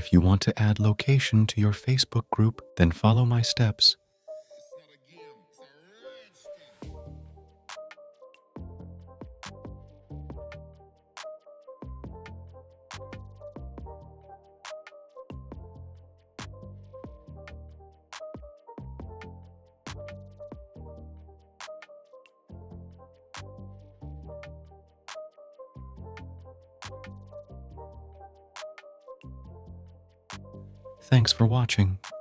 If you want to add location to your Facebook group, then follow my steps. Thanks for watching.